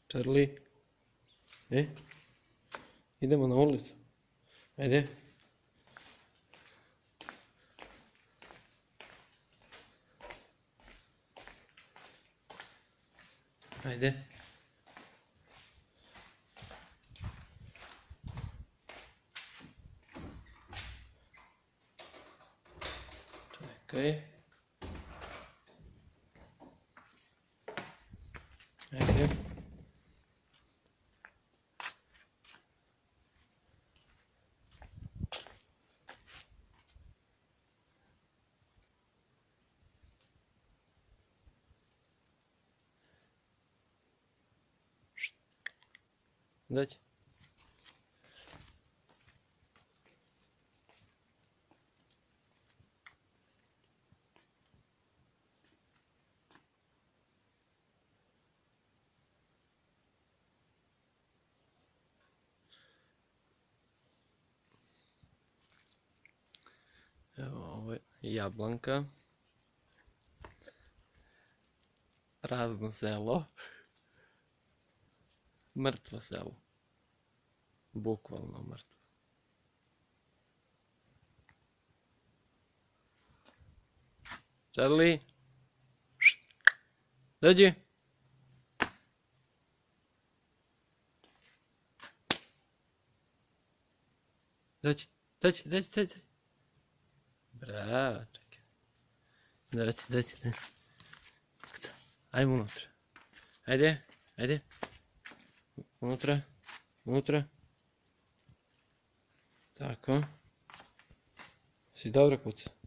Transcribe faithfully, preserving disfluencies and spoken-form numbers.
Charlie. E? Idemo na ulicu. Ajde. Ajde. Čekaj. Ajde. Dođi. Evo, ovo je jablanka. Prazno selo. Mrtvo selo. Bukvalno mrtvo. Charlie. Dođi. Dođi, dođi, dođi, dođi. Bravo, čekaj. Dođi, dođi, dođi. Ajmo unutra. Ajde, ajde. Unutra, unutra. Tako. Si dobro kuca?